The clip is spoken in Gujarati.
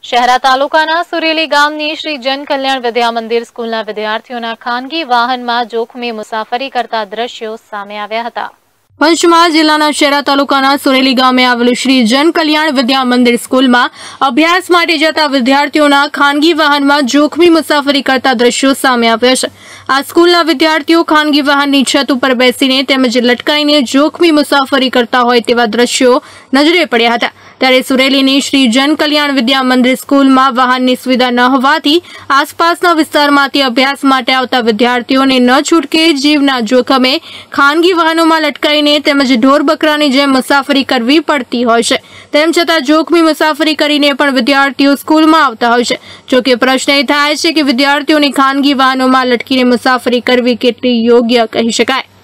શહેરા તાલુકાના સુરેલી ગામની શ્રી જન કલ્યાણ વિદ્યા મંદિર સ્કૂલના વિદ્યાર્થીઓના ખાનગી વાહનમાં જોખમી મુસાફરી કરતા દ્રશ્યો સામે આવ્યા હતા। પંચમહાલ જિલ્લાના શહેરા તાલુકાના સુરેલી ગામે આવેલું શ્રી જન કલ્યાણ વિદ્યા મંદિર સ્કૂલમાં અભ્યાસ માટે જતા વિદ્યાર્થીઓના ખાનગી વાહનમાં જોખમી મુસાફરી કરતા દ્રશ્યો સામે આવ્યા છે। આ સ્કૂલના વિદ્યાર્થીઓ ખાનગી વાહનની છત ઉપર બેસીને તેમજ લટકાઈને જોખમી મુસાફરી કરતા હોય તેવા દ્રશ્યો નજરે પડ્યા હતા। ત્યારે સુરેલીની શ્રી જન કલ્યાણ વિદ્યા મંદિર સ્કૂલમાં વાહનની સુવિધા ન હોવાથી આસપાસના વિસ્તારમાંથી અભ્યાસ માટે આવતા વિદ્યાર્થીઓને ન છૂટકે જીવના જોખમે ખાનગી વાહનોમાં લટકાઈને તેમજ ઢોર બકરાની જેમ મુસાફરી કરવી પડતી હોય છે। તેમ છતાં જોખમી મુસાફરી કરીને પણ વિદ્યાર્થીઓ સ્કૂલમાં આવતા હોય છે। જોકે પ્રશ્ન એ થાય છે કે વિદ્યાર્થીઓની ખાનગી વાહનોમાં લટકીને મુસાફરી કરવી કેટલી યોગ્ય કહી શકાય।